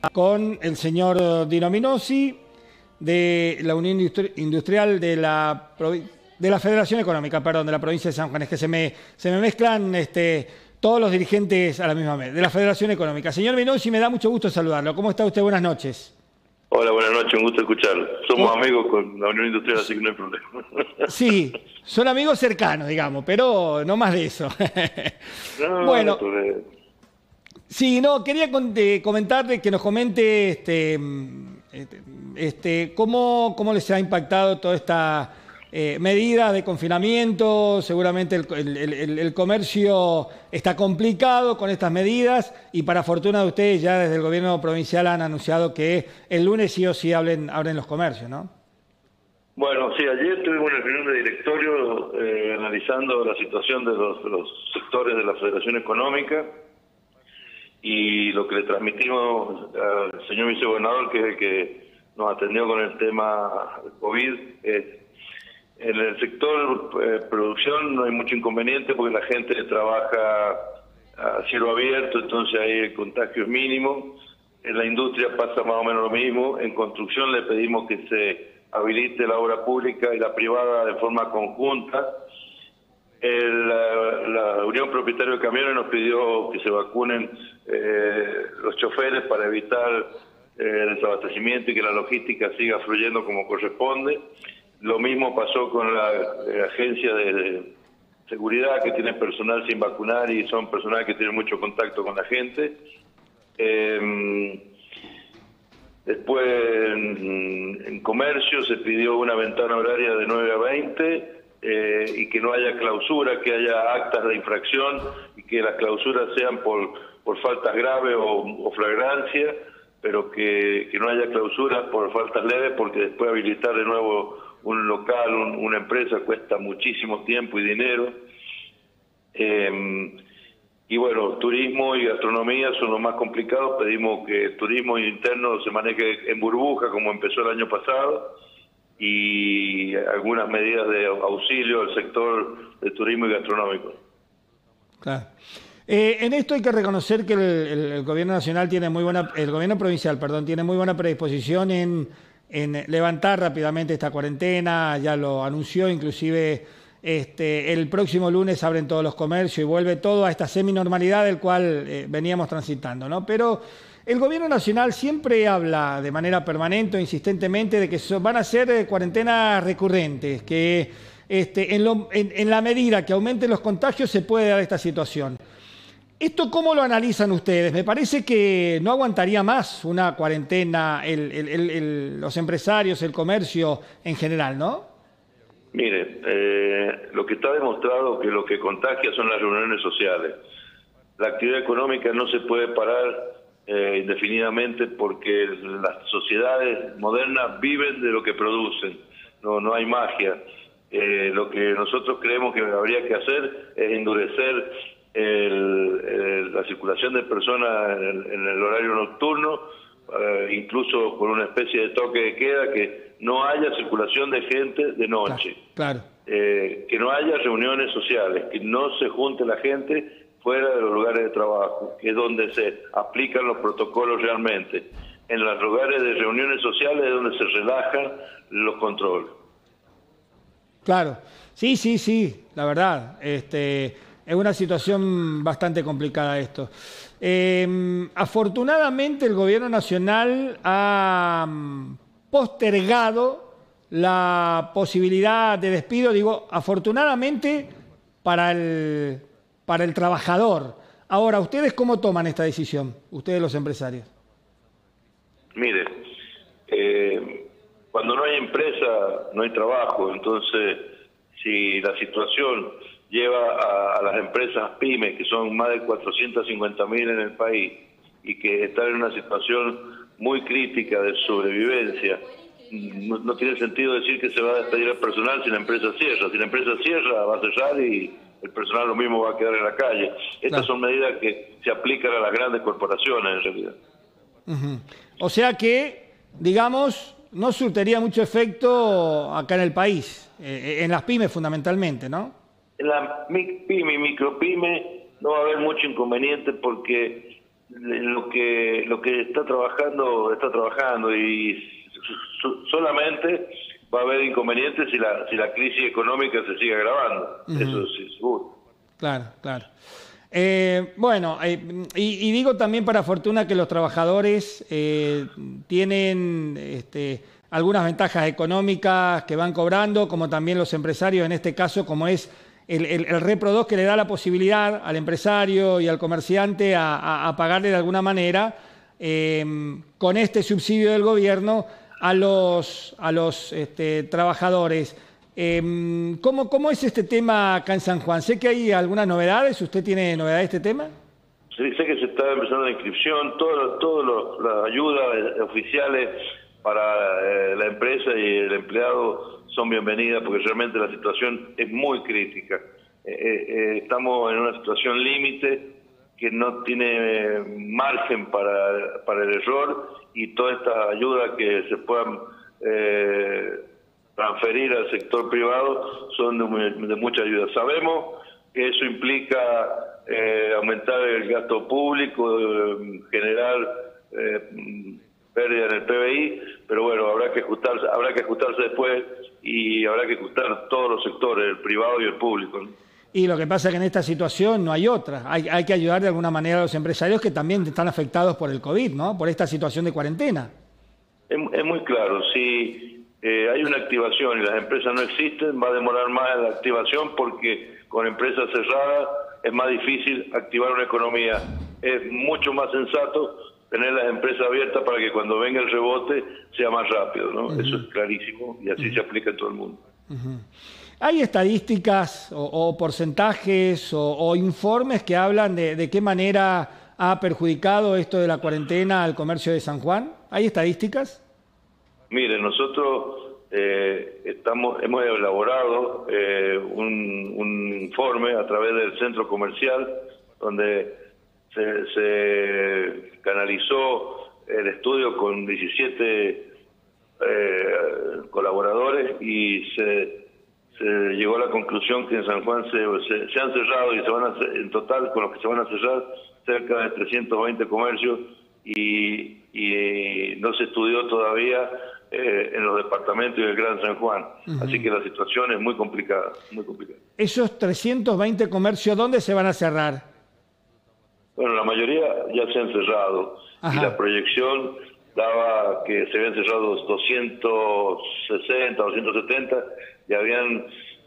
con el señor Dino Minosi de la Unión Industrial de la Federación Económica, perdón, de la provincia de San Juan. Es que se me mezclan todos los dirigentes a la misma vez, de la Federación Económica. Señor Minosi, me da mucho gusto saludarlo. ¿Cómo está usted? Buenas noches. Hola, buenas noches, un gusto escucharlo. Somos amigos con la Unión Industrial, así que no hay problema. Sí, son amigos cercanos, digamos, pero no más de eso. No, bueno, no, sí, no, quería comentarle, que nos comente cómo les ha impactado toda esta medida de confinamiento. Seguramente el comercio está complicado con estas medidas y para fortuna de ustedes ya desde el gobierno provincial han anunciado que el lunes sí o sí abren los comercios, ¿no? Bueno, sí, ayer tuvimos una reunión de directorio analizando la situación de los sectores de la Federación Económica y lo que le transmitimos al señor vicegobernador, que es el que nos atendió con el tema COVID. En el sector producción no hay mucho inconveniente porque la gente trabaja a cielo abierto, entonces ahí el contagio es mínimo. En la industria pasa más o menos lo mismo. En construcción le pedimos que se habilite la obra pública y la privada de forma conjunta. La Unión Propietaria de Camiones nos pidió que se vacunen los choferes para evitar el desabastecimiento y que la logística siga fluyendo como corresponde. Lo mismo pasó con la agencia de seguridad, que tiene personal sin vacunar y son personal que tienen mucho contacto con la gente. Después en comercio se pidió una ventana horaria de 9 a 20 y que no haya clausura, que haya actas de infracción y que las clausuras sean por faltas graves o flagrancia, pero que no haya clausuras por faltas leves, porque después habilitar de nuevo un local, una empresa cuesta muchísimo tiempo y dinero. Y bueno, turismo y gastronomía son los más complicados. Pedimos que turismo interno se maneje en burbuja como empezó el año pasado y algunas medidas de auxilio al sector de turismo y gastronómico. Claro. En esto hay que reconocer que el gobierno nacional tiene el gobierno provincial, perdón, tiene muy buena predisposición en levantar rápidamente esta cuarentena. Ya lo anunció, inclusive el próximo lunes abren todos los comercios y vuelve todo a esta seminormalidad del cual veníamos transitando, ¿no? Pero el gobierno nacional siempre habla de manera permanente o insistentemente de que van a ser cuarentenas recurrentes, que en la medida que aumenten los contagios se puede dar esta situación. ¿Esto cómo lo analizan ustedes? Me parece que no aguantaría más una cuarentena los empresarios, el comercio en general, ¿no? Mire, lo que está demostrado que lo que contagia son las reuniones sociales. La actividad económica no se puede parar indefinidamente porque las sociedades modernas viven de lo que producen, no hay magia. Lo que nosotros creemos que habría que hacer es endurecer la circulación de personas en el horario nocturno, incluso con una especie de toque de queda, que no haya circulación de gente de noche. Claro. Que no haya reuniones sociales, que no se junte la gente fuera de los lugares de trabajo, que es donde se aplican los protocolos realmente. En los lugares de reuniones sociales es donde se relajan los controles. Claro, sí, la verdad, es una situación bastante complicada esto. Afortunadamente el gobierno nacional ha postergado la posibilidad de despido, digo, afortunadamente para el trabajador. Ahora, ¿ustedes cómo toman esta decisión, ustedes los empresarios? Mire, cuando no hay empresa, no hay trabajo. Entonces, si la situación lleva a las empresas pymes, que son más de 450.000 en el país, y que están en una situación muy crítica de sobrevivencia, no tiene sentido decir que se va a despedir al personal si la empresa cierra. Si la empresa cierra, va a cerrar y el personal lo mismo va a quedar en la calle. Estas son medidas que se aplican a las grandes corporaciones, en realidad. O sea que, digamos, no surtiría mucho efecto acá en el país, en las pymes fundamentalmente, ¿no? En la pyme y micropyme no va a haber mucho inconveniente porque lo que está trabajando y solamente va a haber inconvenientes si la crisis económica se sigue agravando. Eso sí, seguro. Claro, claro. Bueno, y digo también para fortuna que los trabajadores tienen algunas ventajas económicas que van cobrando, como también los empresarios en este caso, como es el Repro 2, que le da la posibilidad al empresario y al comerciante a pagarle de alguna manera con este subsidio del gobierno a los trabajadores. ¿Cómo es este tema acá en San Juan? Sé que hay algunas novedades. ¿Usted tiene novedades de este tema? Sí, sé que se está empezando la inscripción. Todas las ayudas oficiales para la empresa y el empleado son bienvenidas, porque realmente la situación es muy crítica. Estamos en una situación límite que no tiene margen para el error, y todas estas ayudas que se puedan transferir al sector privado son de mucha ayuda. Sabemos que eso implica aumentar el gasto público, generar pérdida en el PBI, pero bueno, habrá que ajustarse después, y habrá que ajustar todos los sectores, el privado y el público, ¿no? Y lo que pasa es que en esta situación no hay otra. Hay que ayudar de alguna manera a los empresarios que también están afectados por el COVID, ¿no? Por esta situación de cuarentena. Es muy claro. Si hay una activación y las empresas no existen, va a demorar más la activación, porque con empresas cerradas es más difícil activar una economía. Es mucho más sensato tener las empresas abiertas para que cuando venga el rebote sea más rápido, ¿no? Eso es clarísimo, y así se aplica en todo el mundo. ¿Hay estadísticas o porcentajes o informes que hablan de qué manera ha perjudicado esto de la cuarentena al comercio de San Juan? ¿Hay estadísticas? Mire, nosotros hemos elaborado un informe a través del centro comercial, donde se canalizó el estudio con 17 colaboradores, y se llegó a la conclusión que en San Juan se han cerrado, y se van a hacer, en total, con los que se van a cerrar, cerca de 320 comercios, y no se estudió todavía en los departamentos y el Gran San Juan. Así que la situación es muy complicada, muy complicada. ¿Esos 320 comercios dónde se van a cerrar? Bueno, la mayoría ya se han cerrado. Ajá. Y la proyección daba que se habían cerrado 260, 270, y habían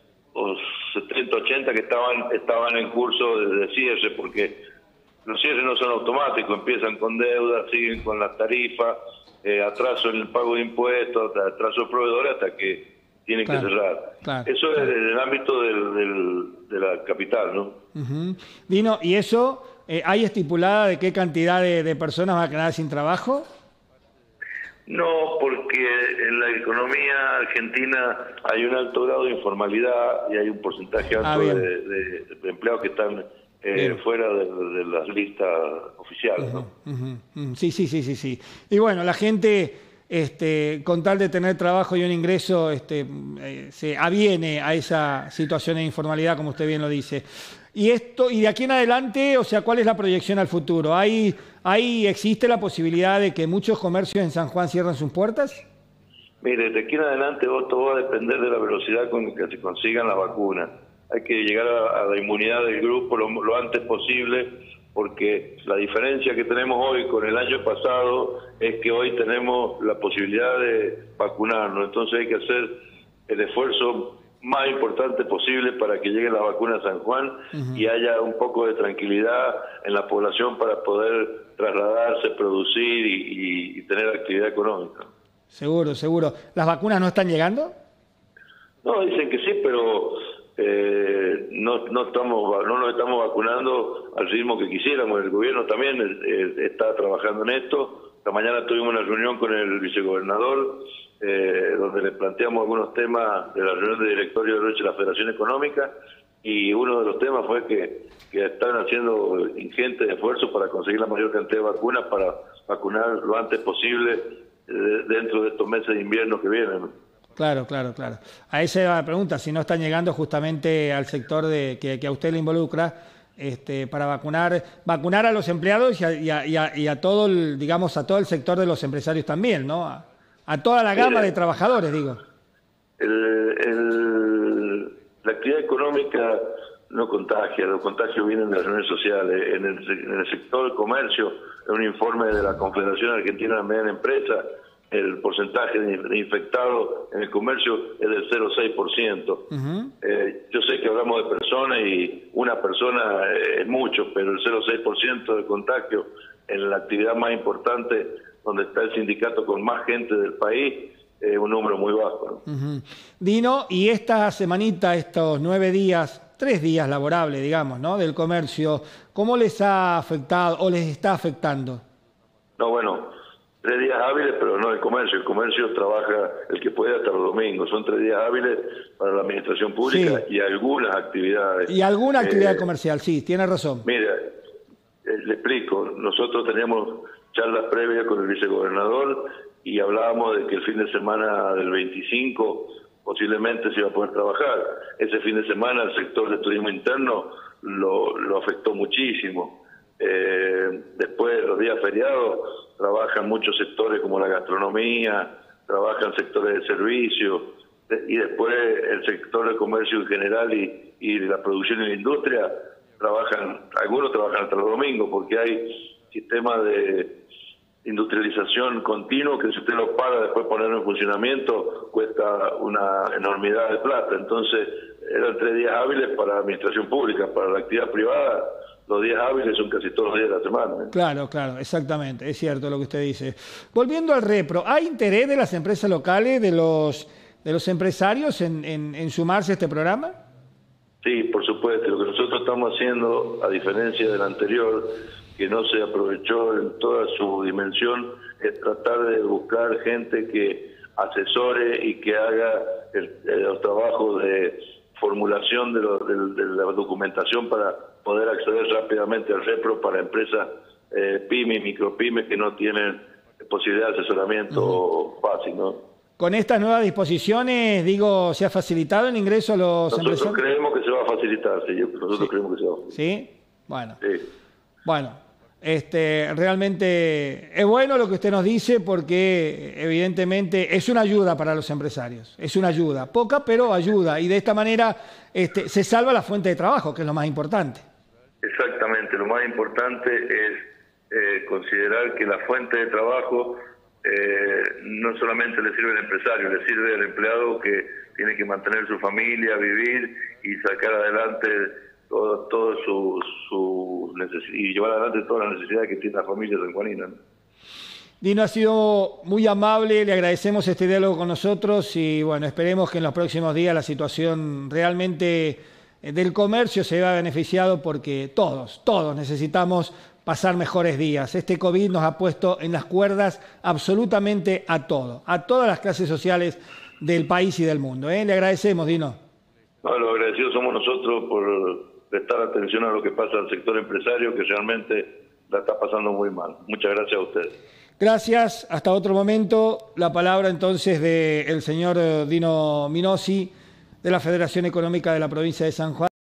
70, 80 que estaban en curso de cierre, porque los cierres no son automáticos, empiezan con deudas, siguen con las tarifas, atraso en el pago de impuestos, atraso de proveedores, hasta que tienen que cerrar. Claro, eso es en el ámbito de la capital, ¿no? Dino, ¿y eso hay estipulada de qué cantidad de personas van a quedar sin trabajo? No, porque en la economía argentina hay un alto grado de informalidad, y hay un porcentaje alto de empleados que están fuera de las listas oficiales, ¿no? Sí. Y bueno, la gente, con tal de tener trabajo y un ingreso, se aviene a esa situación de informalidad, como usted bien lo dice. Y de aquí en adelante, o sea, ¿cuál es la proyección al futuro? ¿Existe la posibilidad de que muchos comercios en San Juan cierren sus puertas? Mire, de aquí en adelante todo va a depender de la velocidad con que se consigan las vacunas. Hay que llegar a la inmunidad del grupo lo antes posible, porque la diferencia que tenemos hoy con el año pasado es que hoy tenemos la posibilidad de vacunarnos. Entonces hay que hacer el esfuerzo más importante posible para que llegue la vacuna a San Juan y haya un poco de tranquilidad en la población para poder trasladarse, producir y tener actividad económica. Seguro. ¿Las vacunas no están llegando? No, dicen que sí, pero no nos estamos vacunando al ritmo que quisiéramos. El gobierno también está trabajando en esto. Esta mañana tuvimos una reunión con el vicegobernador, donde le planteamos algunos temas de la reunión de directorio de la Federación Económica, y uno de los temas fue que están haciendo ingentes esfuerzos para conseguir la mayor cantidad de vacunas, para vacunar lo antes posible dentro de estos meses de invierno que vienen, ¿no? Claro. A esa era la pregunta, si no están llegando justamente al sector que a usted le involucra, para vacunar a los empleados y a todo el, digamos, a todo el sector de los empresarios también, ¿no? A toda la gama de trabajadores, digo. La actividad económica no contagia, los contagios vienen de las reuniones sociales. En el sector del comercio, en un informe de la Confederación Argentina de la Mediana Empresa, el porcentaje de infectados en el comercio es del 0,6%. Yo sé que hablamos de personas y una persona es mucho, pero el 0,6% de contagio en la actividad más importante, donde está el sindicato con más gente del país, es un número muy bajo, ¿no? Dino, y esta semanita, estos 9 días, 3 días laborables, digamos, ¿no?, del comercio, ¿cómo les ha afectado o les está afectando? No, bueno, 3 días hábiles, pero no el comercio. El comercio trabaja el que puede hasta los domingos. Son 3 días hábiles para la administración pública, sí, y algunas actividades. Y alguna actividad comercial, sí, tiene razón. Mira, le explico. Nosotros teníamos charlas previas con el vicegobernador y hablábamos de que el fin de semana del 25 posiblemente se iba a poder trabajar. Ese fin de semana el sector de turismo interno lo afectó muchísimo. Después, los días feriados, trabajan muchos sectores como la gastronomía, trabajan sectores de servicio, y después el sector del comercio en general y la producción y la industria, algunos trabajan hasta los domingos, porque hay sistemas de industrialización continuo que si usted lo paga, después ponerlo en funcionamiento cuesta una enormidad de plata. Entonces eran 3 días hábiles para la administración pública. Para la actividad privada los días hábiles son casi todos los días de la semana, ¿eh? Claro, exactamente, es cierto lo que usted dice. Volviendo al repro, ¿hay interés de las empresas locales, de los empresarios en sumarse a este programa? Sí, por supuesto. Lo que nosotros estamos haciendo, a diferencia del anterior, que no se aprovechó en toda su dimensión, es tratar de buscar gente que asesore y que haga los trabajos de formulación de la documentación para poder acceder rápidamente al repro para empresas pymes, micropymes que no tienen posibilidad de asesoramiento fácil, ¿no? Con estas nuevas disposiciones, digo, ¿se ha facilitado el ingreso a los empresarios? Nosotros creemos que se va a facilitar, sí. Nosotros creemos que se va a facilitar. ¿Sí? Bueno. Sí. Bueno. Realmente es bueno lo que usted nos dice, porque evidentemente es una ayuda para los empresarios, es una ayuda, poca pero ayuda, y de esta manera se salva la fuente de trabajo, que es lo más importante. Exactamente, lo más importante es considerar que la fuente de trabajo no solamente le sirve al empresario, le sirve al empleado que tiene que mantener su familia, vivir y sacar adelante todo y llevar adelante todas las necesidades que tiene la familia sanjuanina, ¿no? Dino, ha sido muy amable, le agradecemos este diálogo con nosotros y bueno, esperemos que en los próximos días la situación realmente del comercio se vea beneficiado, porque todos necesitamos pasar mejores días. Este COVID nos ha puesto en las cuerdas absolutamente a todas las clases sociales del país y del mundo, ¿eh? Le agradecemos, Dino. No, los agradecidos somos nosotros por prestar atención a lo que pasa al sector empresario, que realmente la está pasando muy mal. Muchas gracias a ustedes. Gracias, hasta otro momento. La palabra entonces del señor Dino Minosi, de la Federación Económica de la provincia de San Juan.